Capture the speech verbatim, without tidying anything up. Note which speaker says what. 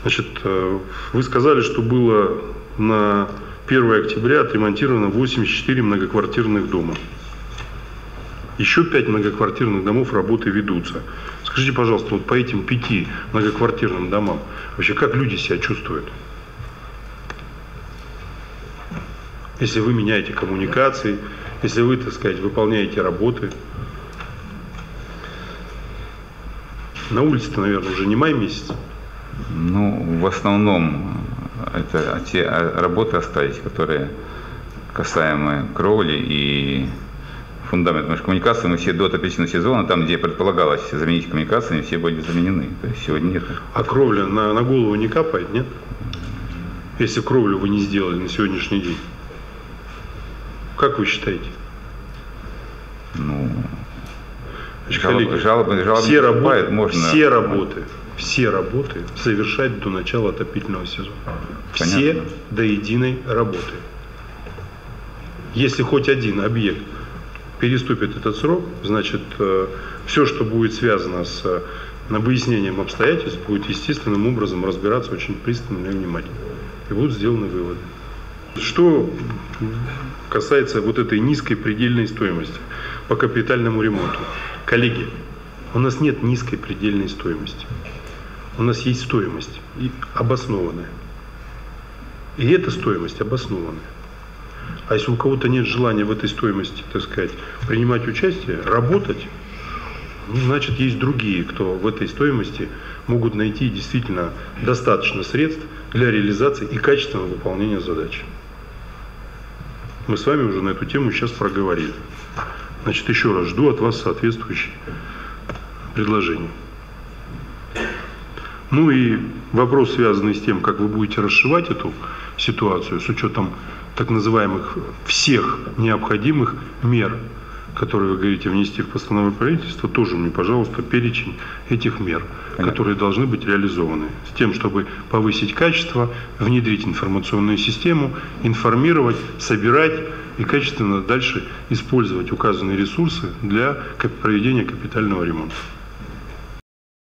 Speaker 1: Значит, вы сказали, что было на первое октября отремонтировано восемьдесят четыре многоквартирных дома. Еще пять многоквартирных домов работы ведутся. Скажите, пожалуйста, вот по этим пяти многоквартирным домам вообще как люди себя чувствуют? Если вы меняете коммуникации, если вы, так сказать, выполняете работы. На улице-то, наверное, уже не май месяц.
Speaker 2: Ну, в основном это те работы остались, которые касаемы кровли и фундамента. Потому что коммуникации мы все до отопительного сезона, там, где предполагалось заменить коммуникации, все были заменены. То есть сегодня нет.
Speaker 1: А кровля на, на голову не капает, нет? Если кровлю вы не сделали на сегодняшний день. Как вы считаете?
Speaker 2: Ну,
Speaker 1: Значит,
Speaker 2: жалобы,
Speaker 1: коллеги,
Speaker 2: жалобы, жалобы
Speaker 1: все, работы,
Speaker 2: можно...
Speaker 1: все работы, все работы завершать до начала отопительного сезона.
Speaker 2: Понятно.
Speaker 1: Все до единой работы. Если хоть один объект переступит этот срок, значит, все, что будет связано с выяснением обстоятельств, будет естественным образом разбираться очень пристально и внимательно. И будут сделаны выводы. Что касается вот этой низкой предельной стоимости по капитальному ремонту. Коллеги, у нас нет низкой предельной стоимости. У нас есть стоимость обоснованная. И эта стоимость обоснованная. А если у кого-то нет желания в этой стоимости, так сказать, принимать участие, работать, ну, значит, есть другие, кто в этой стоимости могут найти действительно достаточно средств для реализации и качественного выполнения задач. Мы с вами уже на эту тему сейчас проговорили. Значит, еще раз жду от вас соответствующие предложения. Ну и вопрос, связанный с тем, как вы будете расшивать эту ситуацию с учетом так называемых всех необходимых мер, которые вы говорите внести в постановление правительства, тоже мне, пожалуйста, перечень этих мер, Понятно. которые должны быть реализованы, с тем, чтобы повысить качество, внедрить информационную систему, информировать, собирать и качественно дальше использовать указанные ресурсы для проведения капитального ремонта.